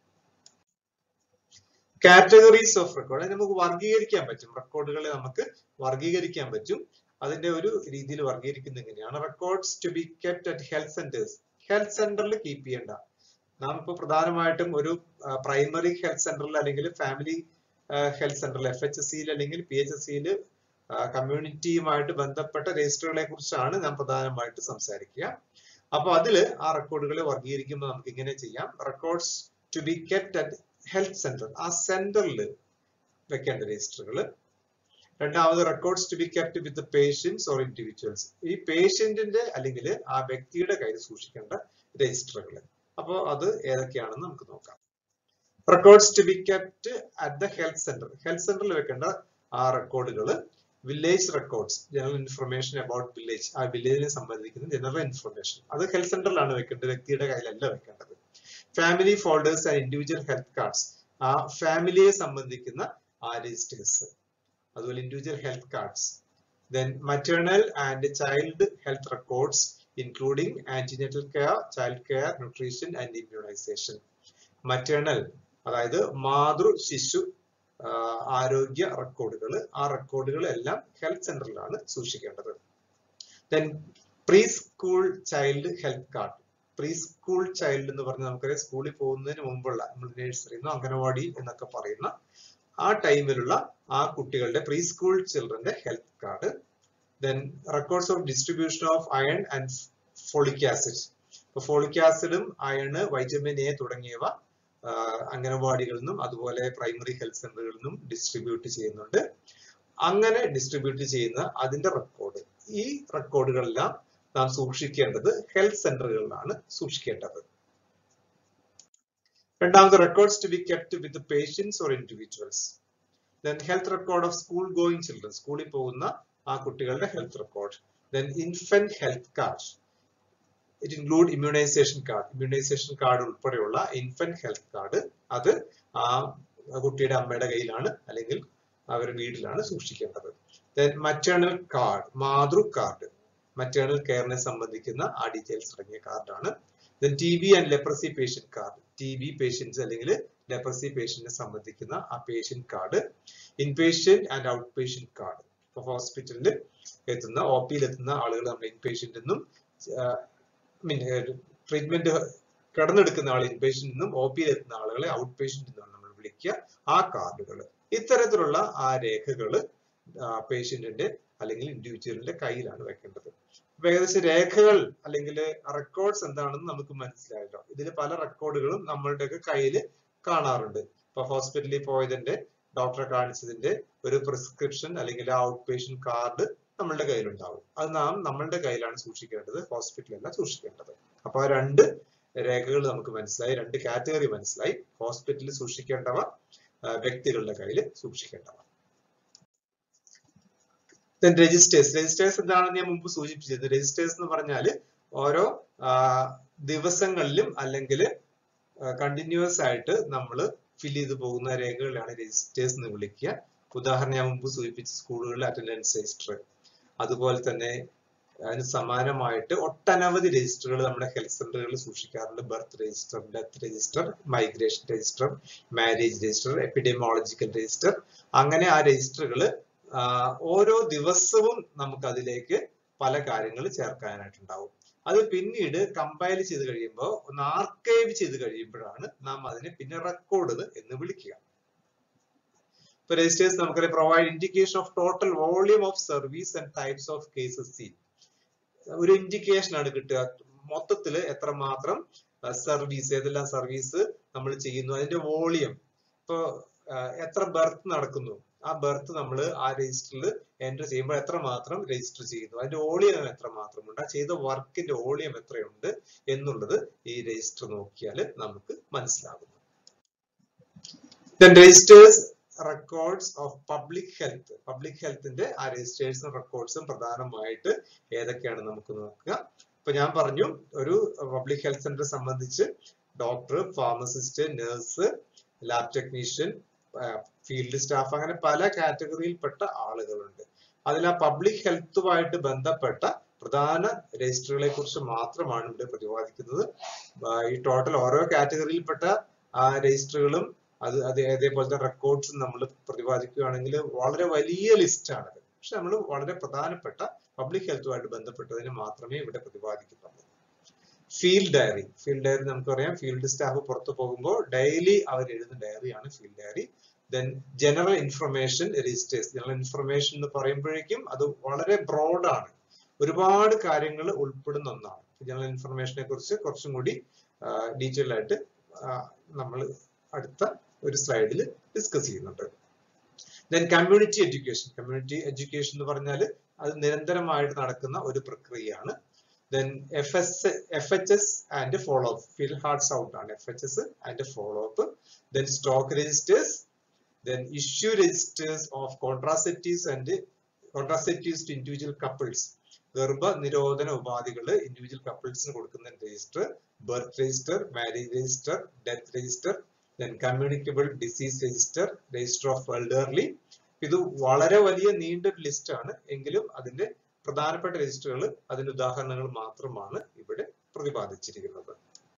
Speaker 1: കാറ്റഗറീസ് ഓഫ് റെക്കോർഡ് നമുക്ക് വർഗീകരിക്കാൻ പറ്റും. റെക്കോർഡുകളെ നമുക്ക് വർഗീകരിക്കാൻ പറ്റും. അതിന്റെ ഒരു രീതിയിൽ വർഗീകരിക്കുന്നത് എങ്ങനെയാണ്? Records to be kept at health centres. Health സെന്ററിൽ കീപ്പ് ചെയ്യേണ്ട, നാം ഇപ്പോൾ പ്രധാനമായിട്ടും ഒരു പ്രൈമറി ഹെൽത്ത് സെന്ററിൽ അല്ലെങ്കിൽ ഫാമിലി ഹെൽത്ത് സെന്ററിൽ FHSCയിൽ അല്ലെങ്കിൽ PHSCയിൽ കമ്മ്യൂണിറ്റിയുമായിട്ട് ബന്ധപ്പെട്ട രജിസ്റ്ററുകളെ കുറിച്ചാണ് നാം പ്രധാനമായിട്ട് സംസാരിക്കുക. അപ്പൊ അതില് ആ റെക്കോർഡുകളെ വർഗീകരിക്കുമ്പോൾ നമുക്ക് ഇങ്ങനെ ചെയ്യാം. Records to be kept at health centre, ആ സെന്ററിൽ വെക്കേണ്ട രജിസ്റ്ററുകൾ. രണ്ടാമത് records to be kept with patients or individuals, ഈ പേഷ്യന്റിന്റെ അല്ലെങ്കിൽ ആ വ്യക്തിയുടെ കയ്യിൽ സൂക്ഷിക്കേണ്ട രജിസ്റ്ററുകൾ. അപ്പോൾ അത് ഏതൊക്കെയാണെന്ന് നമുക്ക് നോക്കാം. Records to be kept at the health centre, health സെന്ററിൽ വെക്കേണ്ട ആ റെക്കോർഡുകൾ. Village records, general information about village, ആ വില്ലേജിനെ സംബന്ധിക്കുന്ന ജനറൽ ഇൻഫർമേഷൻ, അത് ഹെൽത്ത് സെന്ററിലാണ് വെക്കേണ്ടത്, വ്യക്തിയുടെ കയ്യിലല്ല വെക്കേണ്ടത്. Family folders and individual health cards, ആ ഫാമിലിയെ സംബന്ധിക്കുന്ന ആ രജിസ്റ്റേഴ്സ്, അതുപോലെ individual health cards. Then maternal and child health records including antenatal care, child care, nutrition and immunisation. Maternal അതായത് മാതൃ ശിശു ആരോഗ്യ റെക്കോർഡുകൾ, ആ റെക്കോർഡുകൾ എല്ലാം ഹെൽത്ത് സെന്ററിലാണ് സൂക്ഷിക്കേണ്ടത്. Then preschool child health card. Preschool child എന്ന് പറഞ്ഞാൽ നമുക്കറിയാം സ്കൂളിൽ പോകുന്നതിന് മുമ്പുള്ള, നമ്മൾ നഴ്സറിന്നോ അംഗനവാടി എന്നൊക്കെ പറയുന്ന ആ ടൈമിലുള്ള ആ കുട്ടികളുടെ പ്രീ സ്കൂൾ ചിൽഡ്രന്റെ health card. Then records of distribution of iron and folic acid. ഇപ്പൊ ഫോളിക് ആസിഡും അയണ്, വൈറ്റമിൻ എ തുടങ്ങിയവ അംഗനവാടികളിൽ നിന്നും അതുപോലെ പ്രൈമറി ഹെൽത്ത് സെന്ററുകളിൽ നിന്നും ഡിസ്ട്രിബ്യൂട്ട് ചെയ്യുന്നുണ്ട്. അങ്ങനെ ഡിസ്ട്രിബ്യൂട്ട് ചെയ്യുന്ന അതിന്റെ റെക്കോർഡ്, ഈ റെക്കോർഡുകളെല്ലാം നാം സൂക്ഷിക്കേണ്ടത് ഹെൽത്ത് സെന്ററുകളിലാണ് സൂക്ഷിക്കേണ്ടത്. രണ്ടാമത് records to be kept with patients or individuals. Then health record of school going children, സ്കൂളിൽ പോകുന്ന ആ കുട്ടികളുടെ health record. Then infant health card, it include immunisation card, immunisation card ഉൾപ്പെടെയുള്ള ഇൻഫന്റ് ഹെൽത്ത് കാർഡ്, അത് ആ കുട്ടിയുടെ അമ്മയുടെ കയ്യിലാണ് അല്ലെങ്കിൽ അവരുടെ വീട്ടിലാണ് സൂക്ഷിക്കേണ്ടത്. ദെൻ മറ്റേണൽ കാർഡ്, മാതൃ കാർഡ്, മറ്റേണൽ കെയറിനെ സംബന്ധിക്കുന്ന ആ ഡീറ്റെയിൽസ് അടങ്ങിയ കാർഡാണ്. Then TB and leprosy patient card, TB patients അല്ലെങ്കിൽ ലെപ്രസി പേഷ്യന്റിനെ സംബന്ധിക്കുന്ന ആ patient card. Inpatient and outpatient card, ഇപ്പൊ ഹോസ്പിറ്റലിൽ എത്തുന്ന OP എത്തുന്ന ആളുകൾ നമ്മൾ ഇൻപേഷ്യന്റ് എന്നും ട്രീറ്റ്മെന്റ് കടന്നെടുക്കുന്ന ആൾ ഇൻപേഷ്യന്റ് എന്നും OP എത്തുന്ന ആളുകളെ ഔട്ട് പേഷ്യന്റ് എന്നാണ് നമ്മൾ വിളിക്കുക. ആ കാർഡുകൾ, ഇത്തരത്തിലുള്ള ആ രേഖകള് പേഷ്യന്റിന്റെ അല്ലെങ്കിൽ ഇൻഡിവിജ്വലിന്റെ കയ്യിലാണ് വെക്കേണ്ടത്. അപ്പൊ ഏകദേശം രേഖകൾ അല്ലെങ്കിൽ റെക്കോർഡ്സ് എന്താണെന്ന് നമുക്ക് മനസ്സിലായല്ലോ. ഇതിൽ പല റെക്കോർഡുകളും നമ്മളുടെയൊക്കെ കയ്യിൽ കാണാറുണ്ട്. ഇപ്പൊ ഹോസ്പിറ്റലിൽ പോയതിന്റെ, ഡോക്ടറെ കാണിച്ചതിന്റെ ഒരു പ്രിസ്ക്രിപ്ഷൻ അല്ലെങ്കിൽ ഔട്ട് പേഷ്യന്റ് കാർഡ് നമ്മളുടെ കയ്യിലുണ്ടാവും. അത് നാം നമ്മളുടെ കയ്യിലാണ് സൂക്ഷിക്കേണ്ടത്, ഹോസ്പിറ്റലല്ല സൂക്ഷിക്കേണ്ടത്. അപ്പൊ ആ രണ്ട് രേഖകൾ നമുക്ക് മനസ്സിലായി, രണ്ട് കാറ്റഗറി മനസ്സിലായി. ഹോസ്പിറ്റലിൽ സൂക്ഷിക്കേണ്ടവ, വ്യക്തികളുടെ കയ്യിൽ സൂക്ഷിക്കേണ്ടവ. രജിസ്റ്റേഴ്സ്, രജിസ്റ്റേഴ്സ് എന്താണെന്ന് ഞാൻ മുമ്പ് സൂചിപ്പിച്ചത്. രജിസ്റ്റേഴ്സ് എന്ന് പറഞ്ഞാല് ഓരോ ദിവസങ്ങളിലും അല്ലെങ്കിൽ കണ്ടിന്യൂസ് ആയിട്ട് നമ്മൾ ഫില്ല് ചെയ്ത് പോകുന്ന രേഖകളാണ് രജിസ്റ്റേഴ്സ് എന്ന് വിളിക്കുക. ഉദാഹരണം ഞാൻ മുമ്പ് സൂചിപ്പിച്ച സ്കൂളുകളിലെ അറ്റൻഡൻസ് രജിസ്റ്റർ, അതുപോലെ തന്നെ അതിന് സമാനമായിട്ട് ഒട്ടനവധി രജിസ്റ്ററുകൾ നമ്മുടെ ഹെൽത്ത് സെന്ററുകളിൽ സൂക്ഷിക്കാറുണ്ട്. Birth register, death register, migration register, marriage register, epidemiological register. അങ്ങനെ ആ രജിസ്റ്ററുകൾ ഓരോ ദിവസവും നമുക്ക് അതിലേക്ക് പല കാര്യങ്ങൾ ചേർക്കാനായിട്ടുണ്ടാവും. അത് പിന്നീട് കമ്പൈൽ ചെയ്ത് കഴിയുമ്പോൾ, ഒന്ന് ആർക്കൈവ് ചെയ്ത് കഴിയുമ്പോഴാണ് നാം അതിനെ പിന്നെ റെക്കോർഡ് എന്ന് വിളിക്കുക. ഇപ്പൊ രജിസ്റ്റേഴ്സ് നമുക്കറിയാം, provide indication of total volume of service and types of cases seen. ഒരു ഇൻഡിക്കേഷൻ ആണ് കിട്ടുക, മൊത്തത്തില് എത്രമാത്രം സർവീസ്, ഏതെല്ലാം സർവീസ് നമ്മൾ ചെയ്യുന്നു, അതിന്റെ വോളിയം, ഇപ്പൊ എത്ര ബർത്ത് നടക്കുന്നു, ആ ബർത്ത് നമ്മൾ ആ രജിസ്റ്ററിൽ എൻറ്റർ ചെയ്യുമ്പോൾ എത്രമാത്രം രജിസ്റ്റർ ചെയ്യുന്നു, അതിന്റെ വോളിയം എത്രമാത്രമുണ്ട്, ആ ചെയ്ത വർക്കിന്റെ വോളിയം എത്രയുണ്ട് എന്നുള്ളത് ഈ രജിസ്റ്റർ നോക്കിയാൽ നമുക്ക് മനസ്സിലാകുന്നു. Then registers records of public health. Public ഹെൽത്തിന്റെ ആ രജിസ്റ്റേഴ്സും റെക്കോർഡ്സും പ്രധാനമായിട്ട് ഏതൊക്കെയാണ് നമുക്ക് നോക്കുക. ഇപ്പൊ ഞാൻ പറഞ്ഞു, ഒരു പബ്ലിക് ഹെൽത്ത് സെന്റർ സംബന്ധിച്ച് doctor, pharmacist, nurse, lab technician, field staff, അങ്ങനെ പല കാറ്റഗറിയിൽപ്പെട്ട ആളുകളുണ്ട്. അതിൽ ആ പബ്ലിക് ഹെൽത്തുമായിട്ട് ബന്ധപ്പെട്ട പ്രധാന രജിസ്റ്ററുകളെ കുറിച്ച് മാത്രമാണ് ഇവിടെ പ്രതിപാദിക്കുന്നത്. ഈ ടോട്ടൽ ഓരോ കാറ്റഗറിയിൽപ്പെട്ട രജിസ്റ്ററുകളും അതേപോലത്തെ റെക്കോർഡ്സും നമ്മൾ പ്രതിപാദിക്കുകയാണെങ്കിൽ വളരെ വലിയ ലിസ്റ്റ് ആണത്. പക്ഷെ നമ്മൾ വളരെ പ്രധാനപ്പെട്ട പബ്ലിക് ഹെൽത്തുമായിട്ട് ബന്ധപ്പെട്ടതിന് മാത്രമേ ഇവിടെ പ്രതിപാദിക്കുന്നുള്ളൂ. Field diary. ഫീൽഡ് ഡയറി നമുക്കറിയാം, ഫീൽഡ് സ്റ്റാഫ് പുറത്തു പോകുമ്പോൾ ഡെയിലി അവർ എഴുതുന്ന ഡയറിയാണ് field diary. Then general information registers. General information എന്ന് പറയുമ്പോഴേക്കും അത് വളരെ ബ്രോഡാണ്, ഒരുപാട് കാര്യങ്ങൾ ഉൾപ്പെടുന്ന ഒന്നാണ്. ജനറൽ ഇൻഫർമേഷനെ കുറിച്ച് കുറച്ചും കൂടി ഡീറ്റെയിൽ ആയിട്ട് നമ്മൾ അടുത്ത ഒരു സ്ലൈഡിൽ ഡിസ്കസ് ചെയ്യുന്നുണ്ട്. Then community education. Community education എന്ന് പറഞ്ഞാൽ അത് നിരന്തരമായിട്ട് നടക്കുന്ന ഒരു പ്രക്രിയയാണ്. Then FHS and follow up. Fill hearts out ആണ് FHS and follow up. Then stock registers. Then issue registers of contraceptives and contraceptives to individual couples. ഗർഭ നിരോധന ഉപാധികൾ ഇൻഡിവിജ്വൽ കപ്പിൾസിന് കൊടുക്കുന്ന register. Birth register, marriage register, death register, then communicable disease register, register of elderly. ഇത് വളരെ വലിയ നീണ്ട list ആണ്, എങ്കിലും അതിന്റെ പ്രധാനപ്പെട്ട രജിസ്റ്ററുകൾ, അതിന്റെ ഉദാഹരണങ്ങൾ മാത്രമാണ് ഇവിടെ പ്രതിപാദിച്ചിരിക്കുന്നത്.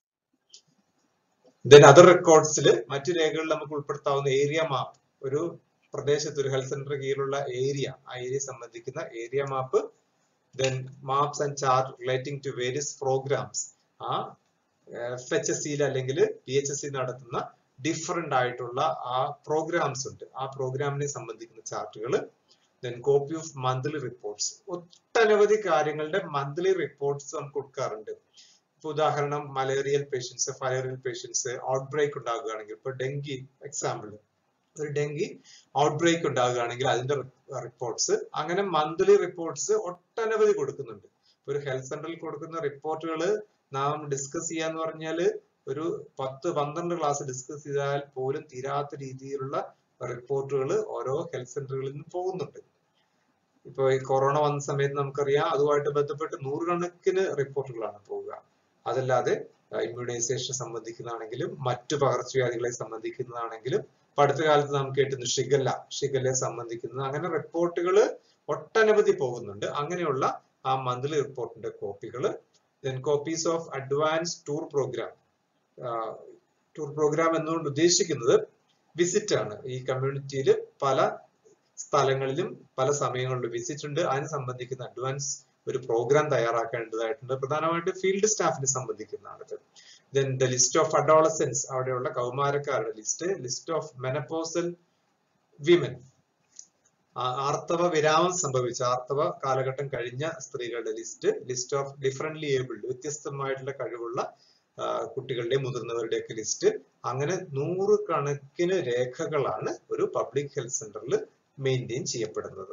Speaker 1: ദെൻ അതർ റെക്കോർഡ്സിൽ മറ്റു രേഖകളിൽ നമുക്ക് ഉൾപ്പെടുത്താവുന്ന ഏരിയ മാപ്പ്. ഒരു പ്രദേശത്ത് ഒരു ഹെൽത്ത് സെന്റർ കീഴിലുള്ള ഏരിയ, ആ ഏരിയ സംബന്ധിക്കുന്ന area map. Then maps and chart relating to various programs. ആ FHSC അല്ലെങ്കിൽ PHSC നടത്തുന്ന ഡിഫറെന്റ് ആയിട്ടുള്ള ആ പ്രോഗ്രാംസ് ഉണ്ട്, ആ പ്രോഗ്രാമിനെ സംബന്ധിക്കുന്ന ചാർട്ടുകൾ. Then copy of monthly reports. ഒട്ടനവധി കാര്യങ്ങളുടെ മന്ത്ലി റിപ്പോർട്ട്സ് നമുക്ക് കൊടുക്കാറുണ്ട്. ഇപ്പൊ ഉദാഹരണം, malarial patients, filarial patients, outbreak ഉണ്ടാകുകയാണെങ്കിൽ, ഇപ്പൊ ഡെങ്കി എക്സാമ്പിൾ, ഒരു ഡെങ്കി ഔട്ട് ബ്രേക്ക് ഉണ്ടാകുകയാണെങ്കിൽ അതിന്റെ റിപ്പോർട്ട്സ്, അങ്ങനെ മന്ത്ലി റിപ്പോർട്ട്സ് ഒട്ടനവധി കൊടുക്കുന്നുണ്ട്. ഒരു ഹെൽത്ത് സെന്ററിൽ കൊടുക്കുന്ന റിപ്പോർട്ടുകൾ നാം ഡിസ്കസ് ചെയ്യാന്ന് പറഞ്ഞാൽ ഒരു 10-12 ക്ലാസ് ഡിസ്കസ് ചെയ്താൽ പോലും തീരാത്ത രീതിയിലുള്ള റിപ്പോർട്ടുകൾ ഓരോ ഹെൽത്ത് സെന്ററുകളിൽ നിന്ന് പോകുന്നുണ്ട്. ഇപ്പൊ ഈ കൊറോണ വന്ന സമയത്ത് നമുക്കറിയാം, അതുമായിട്ട് ബന്ധപ്പെട്ട് നൂറുകണക്കിന് റിപ്പോർട്ടുകളാണ് പോവുക. അതല്ലാതെ ഇമ്മ്യൂണൈസേഷൻ സംബന്ധിക്കുന്നതാണെങ്കിലും മറ്റു പകർച്ചവ്യാധികളെ സംബന്ധിക്കുന്നതാണെങ്കിലും ഇപ്പൊ അടുത്ത കാലത്ത് നമുക്ക് കേട്ടുന്നു ഷിഗല്ലയെ സംബന്ധിക്കുന്നത്, അങ്ങനെ റിപ്പോർട്ടുകൾ ഒട്ടനവധി പോകുന്നുണ്ട്. അങ്ങനെയുള്ള ആ മന്ത്ലി റിപ്പോർട്ടിന്റെ കോപ്പികൾ. Then copies of advance tour program. Tour program എന്നുകൊണ്ട് ഉദ്ദേശിക്കുന്നത് വിസിറ്റ് ആണ്. ഈ കമ്മ്യൂണിറ്റിയിൽ പല സ്ഥലങ്ങളിലും പല സമയങ്ങളിലും വിസിറ്റ് ഉണ്ട്. അതിനെ സംബന്ധിക്കുന്ന അഡ്വാൻസ് ഒരു പ്രോഗ്രാം തയ്യാറാക്കേണ്ടതായിട്ടുണ്ട്. പ്രധാനമായിട്ട് ഫീൽഡ് സ്റ്റാഫിനെ സംബന്ധിക്കുന്നതാണിത്. Then the list of adolescents, അവിടെയുള്ള കൗമാരക്കാരുടെ list. List of menopausal women, ആർത്തവ വിരാമം സംഭവിച്ച, ആർത്തവ കാലഘട്ടം കഴിഞ്ഞ സ്ത്രീകളുടെ list. List of differently abled, വ്യത്യസ്തമായിട്ടുള്ള കഴിവുള്ള കുട്ടികളുടെ മുതിർന്നവരുടെയൊക്കെ ലിസ്റ്റ്. അങ്ങനെ നൂറുകണക്കിന് രേഖകളാണ് ഒരു പബ്ലിക് ഹെൽത്ത് സെന്ററിൽ മെയിൻറ്റെയിൻ ചെയ്യപ്പെടുന്നത്.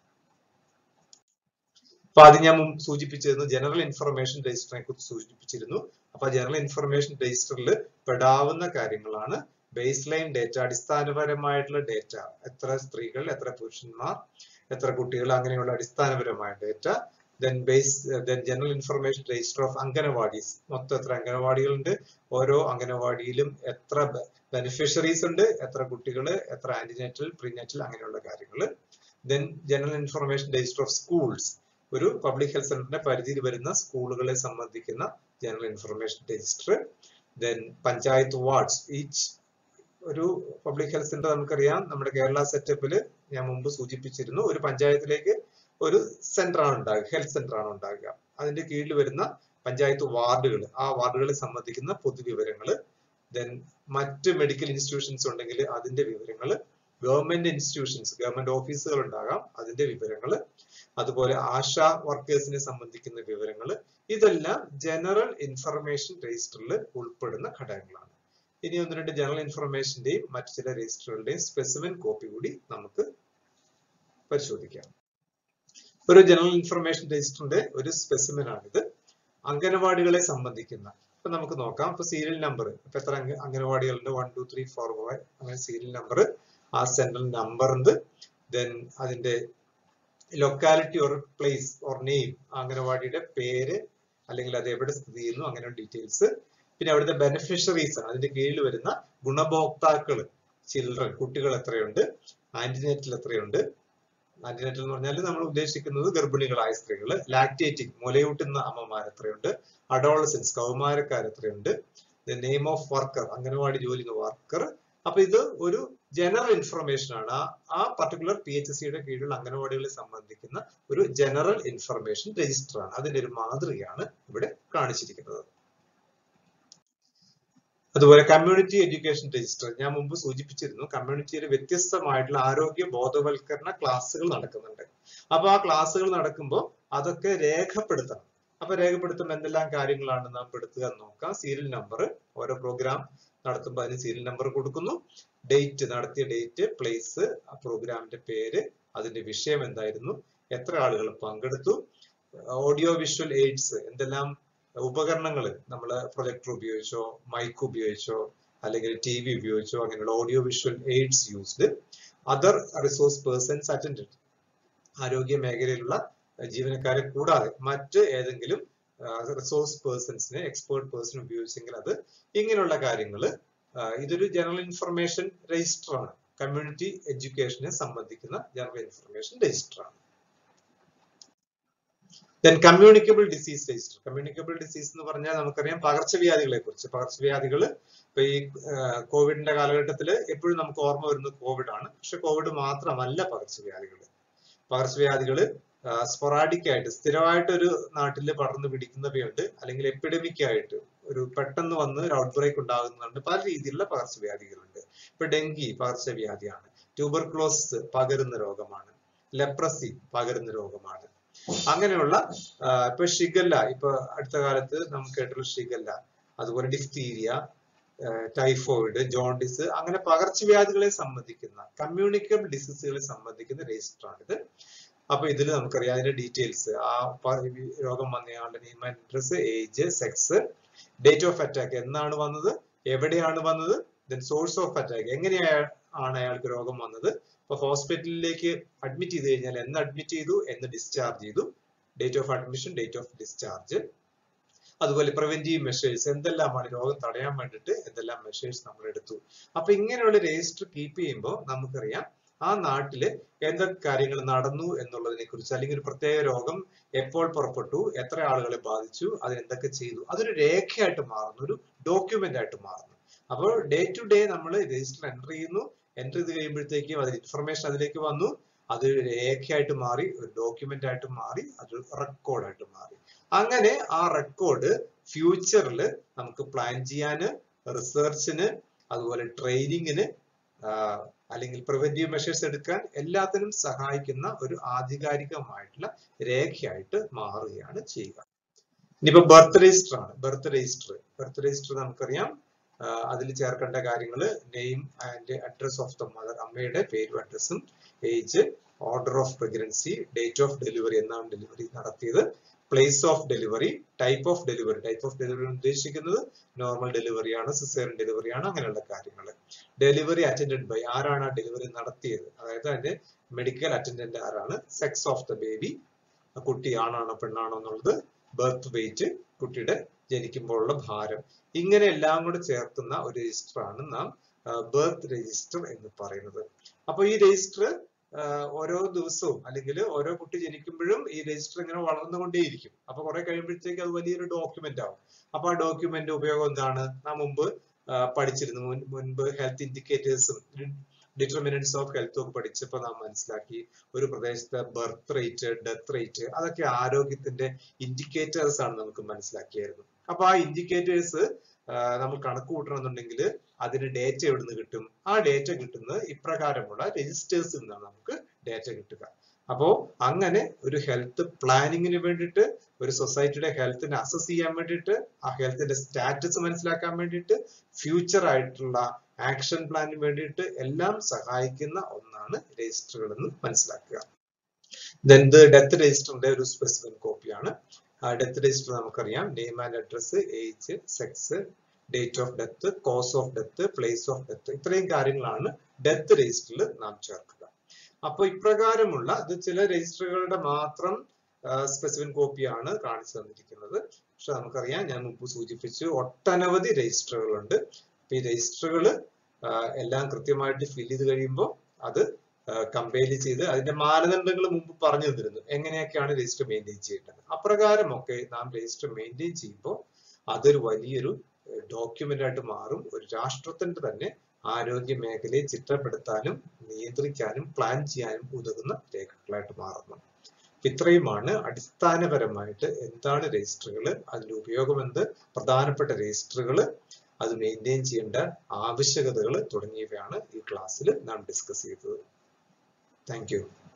Speaker 1: അപ്പൊ അത് ഞാൻ സൂചിപ്പിച്ചിരുന്നു, ജനറൽ ഇൻഫർമേഷൻ രജിസ്റ്ററിനെ കുറിച്ച് സൂചിപ്പിച്ചിരുന്നു. അപ്പൊ ജനറൽ ഇൻഫർമേഷൻ രജിസ്റ്ററിൽ പെടാവുന്ന കാര്യങ്ങളാണ് ബേസ് ലൈൻ ഡേറ്റ, അടിസ്ഥാനപരമായിട്ടുള്ള ഡേറ്റ, എത്ര സ്ത്രീകൾ, എത്ര പുരുഷന്മാർ, എത്ര കുട്ടികൾ, അങ്ങനെയുള്ള അടിസ്ഥാനപരമായ data. Then general information register of anganwadis, മൊത്തം എത്ര അംഗനവാടികളുണ്ട്, ഓരോ അംഗനവാടിയിലും എത്ര ബെനിഫിഷ്യറീസ് ഉണ്ട്, എത്ര കുട്ടികൾ, എത്ര ആന്റിനേറ്റൽ, പ്രീനേറ്റൽ, അങ്ങനെയുള്ള കാര്യങ്ങൾ. Then general information register of schools, ഒരു പബ്ലിക് ഹെൽത്ത് സെന്ററിന്റെ പരിധിയിൽ വരുന്ന സ്കൂളുകളെ സംബന്ധിക്കുന്ന general information register. Then panchayat wards, each ഒരു പബ്ലിക് ഹെൽത്ത് സെന്റർ നമുക്കറിയാം, നമ്മുടെ കേരള സെറ്റപ്പിൽ ഞാൻ മുമ്പ് സൂചിപ്പിച്ചിരുന്നു, ഒരു പഞ്ചായത്തിലേക്ക് ഒരു സെന്റർ ആണ് ഉണ്ടാകുക, ഹെൽത്ത് സെന്റർ ആണ് ഉണ്ടാകുക. അതിന്റെ കീഴിൽ വരുന്ന പഞ്ചായത്ത് വാർഡുകൾ, ആ വാർഡുകളെ സംബന്ധിക്കുന്ന പൊതുവിവരങ്ങൾ. ദെൻ മറ്റ് മെഡിക്കൽ ഇൻസ്റ്റിറ്റ്യൂഷൻസ് ഉണ്ടെങ്കിൽ അതിന്റെ വിവരങ്ങൾ, ഗവൺമെന്റ് ഇൻസ്റ്റിറ്റ്യൂഷൻസ്, ഗവൺമെന്റ് ഓഫീസുകൾ ഉണ്ടാകാം, അതിന്റെ വിവരങ്ങൾ, അതുപോലെ ആശാ വർക്കേഴ്സിനെ സംബന്ധിക്കുന്ന വിവരങ്ങൾ, ഇതെല്ലാം ജനറൽ ഇൻഫർമേഷൻ രജിസ്റ്ററിൽ ഉൾപ്പെടുന്ന ഘടകങ്ങളാണ്. ഇനി ഒന്ന് രണ്ട് ജനറൽ ഇൻഫർമേഷന്റെയും മറ്റു ചില രജിസ്റ്ററുകളുടെയും സ്പെസിഫിൻ കോപ്പി കൂടി നമുക്ക് പരിശോധിക്കാം. ഒരു ജനറൽ ഇൻഫർമേഷൻ രജിസ്റ്ററിന്റെ ഒരു സ്പെസിമിൻ ആണിത്. അംഗനവാടികളെ സംബന്ധിക്കുന്ന, ഇപ്പൊ നമുക്ക് നോക്കാം. ഇപ്പൊ സീരിയൽ നമ്പർ, ഇപ്പൊ എത്ര അംഗനവാടികളുണ്ട്, 1 2 3 4 5, അങ്ങനെ സീരിയൽ നമ്പർ, ആ സെൻട്രൽ നമ്പർ ഉണ്ട്, ദെൻ അതിന്റെ locality or place or name, അംഗനവാടിയുടെ പേര് അല്ലെങ്കിൽ അത് എവിടെ സ്ഥിതി ചെയ്യുന്നു, അങ്ങനെ ഡീറ്റെയിൽസ്. പിന്നെ അവിടുത്തെ ബെനിഫിഷ്യറീസ് ആണ്, അതിന്റെ കീഴിൽ വരുന്ന ഗുണഭോക്താക്കൾ, ചിൽഡ്രൻ, കുട്ടികൾ എത്രയുണ്ട്, ആന്റിനേറ്റൽ എത്രയുണ്ട്. ആന്റിനേറ്റൽ എന്ന് പറഞ്ഞാൽ നമ്മൾ ഉദ്ദേശിക്കുന്നത് ഗർഭിണികളായ സ്ത്രീകൾ, ലാക്ടേറ്റിംഗ്, മുലയൂട്ടുന്ന അമ്മമാർ എത്രയുണ്ട്, അഡോളസൻസ്, കൗമാരക്കാർ എത്രയുണ്ട്, the name of worker, anganwadi ജോലി വർക്കർ. അപ്പൊ ഇത് ഒരു ജനറൽ ഇൻഫർമേഷൻ ആണ്. ആ പർട്ടിക്കുലർ PHSയുടെ കീഴിലുള്ള അംഗനവാടികളെ സംബന്ധിക്കുന്ന ഒരു ജനറൽ ഇൻഫർമേഷൻ രജിസ്റ്റർ ആണ്. അതിന്റെ ഒരു മാതൃകയാണ് ഇവിടെ കാണിച്ചിരിക്കുന്നത്. അതുപോലെ കമ്മ്യൂണിറ്റി എഡ്യൂക്കേഷൻ രജിസ്റ്റർ ഞാൻ മുമ്പ് സൂചിപ്പിച്ചിരുന്നു. കമ്മ്യൂണിറ്റിയിൽ വ്യത്യസ്തമായിട്ടുള്ള ആരോഗ്യ ബോധവൽക്കരണ ക്ലാസ്സുകൾ നടക്കുന്നുണ്ട്. അപ്പൊ ആ ക്ലാസ്സുകൾ നടക്കുമ്പോൾ അതൊക്കെ രേഖപ്പെടുത്തണം. അപ്പൊ രേഖപ്പെടുത്തുമ്പോൾ എന്തെല്ലാം കാര്യങ്ങളാണ് നാം പെടുത്തുക എന്ന് നോക്കാം. സീരിയൽ നമ്പർ, ഓരോ പ്രോഗ്രാം നടത്തുമ്പോൾ അതിന് സീരിയൽ നമ്പർ കൊടുക്കുന്നു, ഡേറ്റ്, നടത്തിയ ഡേറ്റ്, പ്ലേസ്, ആ പ്രോഗ്രാമിന്റെ പേര്, അതിന്റെ വിഷയം എന്തായിരുന്നു, എത്ര ആളുകൾ പങ്കെടുത്തു, ഓഡിയോ വിഷ്വൽ എയ്ഡ്സ്, എന്തെല്ലാം ഉപകരണങ്ങൾ നമ്മൾ പ്രൊജക്ടർ ഉപയോഗിച്ചോ, മൈക്ക് ഉപയോഗിച്ചോ, അല്ലെങ്കിൽ TV ഉപയോഗിച്ചോ, അങ്ങനെയുള്ള audio visual aids used, other resource persons attended, ആരോഗ്യ മേഖലയിലുള്ള ജീവനക്കാരെ കൂടാതെ മറ്റ് ഏതെങ്കിലും റിസോഴ്സ് പേഴ്സൺസിനെ, എക്സ്പേർട്ട് പേഴ്സൺ ഉപയോഗിച്ചെങ്കിൽ അത്, ഇങ്ങനെയുള്ള കാര്യങ്ങൾ. ഇതൊരു ജനറൽ ഇൻഫർമേഷൻ രജിസ്റ്റർ ആണ്, കമ്മ്യൂണിറ്റി എഡ്യൂക്കേഷനെ സംബന്ധിക്കുന്ന ജനറൽ ഇൻഫർമേഷൻ രജിസ്റ്റർ ആണ്. Then communicable disease register. Communicable disease എന്ന് പറഞ്ഞാൽ നമുക്കറിയാം പകർച്ചവ്യാധികളെ കുറിച്ച്. പകർച്ചവ്യാധികൾ ഇപ്പൊ ഈ കോവിഡിന്റെ കാലഘട്ടത്തിൽ എപ്പോഴും നമുക്ക് ഓർമ്മ വരുന്നത് കോവിഡ് ആണ്. പക്ഷെ കോവിഡ് മാത്രമല്ല പകർച്ചവ്യാധികൾ. പകർച്ചവ്യാധികൾ സ്പൊറാഡിക് ആയിട്ട്, സ്ഥിരമായിട്ട് ഒരു നാട്ടിൽ പടർന്നു പിടിക്കുന്നവയുണ്ട്, അല്ലെങ്കിൽ എപ്പിഡമിക് ആയിട്ട് ഒരു പെട്ടെന്ന് വന്ന് ഒരു ഔട്ട് ബ്രേക്ക് ഉണ്ടാകുന്നുണ്ട്. പല രീതിയിലുള്ള പകർച്ചവ്യാധികളുണ്ട്. ഇപ്പൊ ഡെങ്കി പകർച്ചവ്യാധിയാണ്, ട്യൂബർക്ലോസിസ് പകരുന്ന രോഗമാണ്, ലെപ്രസി പകരുന്ന രോഗമാണ്. അങ്ങനെയുള്ള ഇപ്പൊ ഷിഗല്ല, ഇപ്പൊ അടുത്ത കാലത്ത് നമുക്ക് കേട്ടുള്ള ഷിഗല്ല, അതുപോലെ ഡിഫ്തീരിയ, ടൈഫോയിഡ്, ജോണ്ടിസ്, അങ്ങനെ പകർച്ചവ്യാധികളെ സംബന്ധിക്കുന്ന, കമ്മ്യൂണിക്കബിൾ ഡിസീസുകളെ സംബന്ധിക്കുന്ന രജിസ്റ്റർ ആണിത്. അപ്പൊ ഇതിൽ നമുക്കറിയാം അതിന്റെ ഡീറ്റെയിൽസ്, ആ രോഗം വന്നയാളുടെ name and address, age, sex, date of attack, എന്നാണ് വന്നത്, എവിടെയാണ് വന്നത്, ദെൻ സോഴ്സ് ഓഫ് അറ്റാക്ക്, എങ്ങനെയാണ് അയാൾക്ക് രോഗം വന്നത്, ഇപ്പൊ ഹോസ്പിറ്റലിലേക്ക് അഡ്മിറ്റ് ചെയ്ത് കഴിഞ്ഞാൽ എന്ന് അഡ്മിറ്റ് ചെയ്തു, എന്ന് ഡിസ്ചാർജ് ചെയ്തു, date of admission, date of discharge. അതുപോലെ പ്രിവെന്റീവ് മെഷേഴ്സ്, എന്തെല്ലാമാണ് രോഗം തടയാൻ വേണ്ടിയിട്ട് എന്തെല്ലാം മെഷേഴ്സ് നമ്മൾ എടുത്തു. അപ്പൊ ഇങ്ങനെയുള്ള രജിസ്റ്റർ കീപ്പ് ചെയ്യുമ്പോൾ നമുക്കറിയാം ആ നാട്ടില് എന്തൊക്കെ കാര്യങ്ങൾ നടന്നു എന്നുള്ളതിനെ കുറിച്ച്, അല്ലെങ്കിൽ ഒരു പ്രത്യേക രോഗം എപ്പോൾ പുറപ്പെട്ടു, എത്ര ആളുകളെ ബാധിച്ചു, അതിനെന്തൊക്കെ ചെയ്തു, അതൊരു രേഖയായിട്ട് മാറുന്നു, ഒരു ഡോക്യുമെന്റ് ആയിട്ട് മാറുന്നു. അപ്പോൾ ഡേ ടു ഡേ നമ്മൾ രജിസ്റ്റർ എൻ്റർ ചെയ്യുന്നു. എൻ്റർ ചെയ്ത് കഴിയുമ്പോഴത്തേക്കും അതിൽ ഇൻഫർമേഷൻ അതിലേക്ക് വന്നു, അതൊരു രേഖയായിട്ട് മാറി, ഒരു ഡോക്യുമെന്റ് ആയിട്ട് മാറി, അതൊരു റെക്കോർഡായിട്ട് മാറി. അങ്ങനെ ആ റെക്കോർഡ് ഫ്യൂച്ചറിൽ നമുക്ക് പ്ലാൻ ചെയ്യാന്, റിസർച്ചിന്, അതുപോലെ ട്രെയിനിങ്ങിന്, അല്ലെങ്കിൽ പ്രിവെന്റീവ് മെഷേഴ്സ് എടുക്കാൻ എല്ലാത്തിനും സഹായിക്കുന്ന ഒരു ആധികാരികമായിട്ടുള്ള രേഖയായിട്ട് മാറുകയാണ് ചെയ്യുക. ഇനിയിപ്പോ ബർത്ത് രജിസ്റ്റർ ആണ്. ബർത്ത് രജിസ്റ്റർ നമുക്കറിയാം, അതിൽ ചേർക്കേണ്ട കാര്യങ്ങൾ name and address of the mother, അമ്മയുടെ പേരും അഡ്രസ്സും, age, order of pregnancy, date of delivery, എന്നാണ് ഡെലിവറി നടത്തിയത്, place of delivery, type of delivery, ഉദ്ദേശിക്കുന്നത് നോർമൽ ഡെലിവറി ആണ്, സിസേറിയൻ ഡെലിവറി ആണ്, അങ്ങനെയുള്ള കാര്യങ്ങൾ. ഡെലിവറി അറ്റൻഡഡ് ബൈ, ആരാണ് ആ ഡെലിവറി നടത്തിയത്, അതായത് അതിന്റെ മെഡിക്കൽ അറ്റൻഡന്റ് ആരാണ്, സെക്സ് ഓഫ് ദ ബേബി, കുട്ടി ആണാണോ പെണ്ണാണോ എന്നുള്ളത്, ബർത്ത് വെയിറ്റ്, കുട്ടിയുടെ ജനിക്കുമ്പോഴുള്ള ഭാരം, ഇങ്ങനെ എല്ലാം കൂടെ ചേർക്കുന്ന ഒരു രജിസ്റ്റർ ആണ് നാം ബർത്ത് രജിസ്റ്റർ എന്ന് പറയുന്നത്. അപ്പൊ ഈ രജിസ്റ്റർ ഓരോ ദിവസവും അല്ലെങ്കിൽ ഓരോ കുട്ടി ജനിക്കുമ്പോഴും ഈ രജിസ്റ്റർ ഇങ്ങനെ വളർന്നുകൊണ്ടേയിരിക്കും. അപ്പൊ കുറെ കഴിയുമ്പോഴത്തേക്ക് അത് വലിയൊരു ഡോക്യുമെന്റ് ആവും. അപ്പൊ ആ ഡോക്യുമെന്റ് ഉപയോഗം എന്താണ്, നാം മുമ്പ് പഠിച്ചിരുന്നു. മുൻപ് ഹെൽത്ത് ഇൻഡിക്കേറ്റേഴ്സും ഡിറ്റർമിനൻസ് ഓഫ് ഹെൽത്തും ഒക്കെ പഠിച്ചപ്പോൾ നാം മനസ്സിലാക്കി ഒരു പ്രദേശത്തെ ബർത്ത് റേറ്റ്, ഡെത്ത് റേറ്റ്, അതൊക്കെ ആരോഗ്യത്തിന്റെ ഇൻഡിക്കേറ്റേഴ്സ് ആണ് നമുക്ക് മനസ്സിലാക്കിയായിരുന്നു. അപ്പൊ ആ ഇൻഡിക്കേറ്റേഴ്സ് നമ്മൾ കണക്ക് കൂട്ടണമെന്നുണ്ടെങ്കിൽ അതിന് ഡേറ്റ എവിടുന്ന് കിട്ടും? ആ ഡേറ്റ കിട്ടുന്നത് ഇപ്രകാരമുള്ള രജിസ്റ്റേഴ്സിൽ നിന്നാണ് നമുക്ക് ഡേറ്റ കിട്ടുക. അപ്പോ അങ്ങനെ ഒരു ഹെൽത്ത് പ്ലാനിങ്ങിന് വേണ്ടിയിട്ട്, ഒരു സൊസൈറ്റിയുടെ ഹെൽത്തിനെ അസസ് ചെയ്യാൻ വേണ്ടിയിട്ട്, ആ ഹെൽത്തിന്റെ സ്റ്റാറ്റസ് മനസ്സിലാക്കാൻ വേണ്ടിയിട്ട്, ഫ്യൂച്ചർ ആയിട്ടുള്ള ആക്ഷൻ പ്ലാനിന് വേണ്ടിയിട്ട് എല്ലാം സഹായിക്കുന്ന ഒന്നാണ് രജിസ്റ്ററുകൾ എന്ന് മനസ്സിലാക്കുക. Then the ഡെത്ത് രജിസ്റ്ററിന്റെ ഒരു സ്പെസിഫിക് കോപ്പിയാണ്. ഡെത്ത് രജിസ്റ്റർ നമുക്കറിയാം, name and address, age, sex, date of death, cause of death, place of death, ഇത്രയും കാര്യങ്ങളാണ് ഡെത്ത് രജിസ്റ്ററിൽ നാം ചേർക്കുക. അപ്പോൾ ഇപ്രകാരമുള്ള ഇത് ചില രജിസ്റ്ററുകളുടെ മാത്രം സ്പെസിഫിക് കോപ്പിയാണ് കാണിച്ചു തന്നിരിക്കുന്നത്. പക്ഷെ നമുക്കറിയാം, ഞാൻ മുമ്പ് സൂചിപ്പിച്ചു, ഒട്ടനവധി രജിസ്റ്ററുകളുണ്ട്. ഈ രജിസ്റ്ററുകൾ എല്ലാം കൃത്യമായിട്ട് ഫിൽ ചെയ്ത് കഴിയുമ്പോൾ അത് കമ്പൈൽ ചെയ്ത് അതിന്റെ മാനദണ്ഡങ്ങൾ മുമ്പ് പറഞ്ഞു തന്നിരുന്നു, എങ്ങനെയൊക്കെയാണ് രജിസ്റ്റർ മെയിൻറ്റെയിൻ ചെയ്യേണ്ടത്. അപ്രകാരമൊക്കെ നാം രജിസ്റ്റർ മെയിൻറ്റെയിൻ ചെയ്യുമ്പോൾ അതൊരു വലിയൊരു ഡോക്യുമെന്റ് ആയിട്ട് മാറും. ഒരു രാഷ്ട്രത്തിന്റെ തന്നെ ആരോഗ്യ മേഖലയെ ചിട്ടപ്പെടുത്താനും നിയന്ത്രിക്കാനും പ്ലാൻ ചെയ്യാനും ഉതകുന്ന രേഖകളായിട്ട് മാറുന്നു. ഇത്രയുമാണ് അടിസ്ഥാനപരമായിട്ട് എന്താണ് രജിസ്റ്ററുകൾ, അതിന്റെ ഉപയോഗം എന്ത്, പ്രധാനപ്പെട്ട രജിസ്റ്ററുകൾ, അത് മെയിൻറ്റെയിൻ ചെയ്യേണ്ട ആവശ്യകതകൾ തുടങ്ങിയവയാണ് ഈ ക്ലാസ്സിൽ നാം ഡിസ്കസ് ചെയ്തത്. Thank you.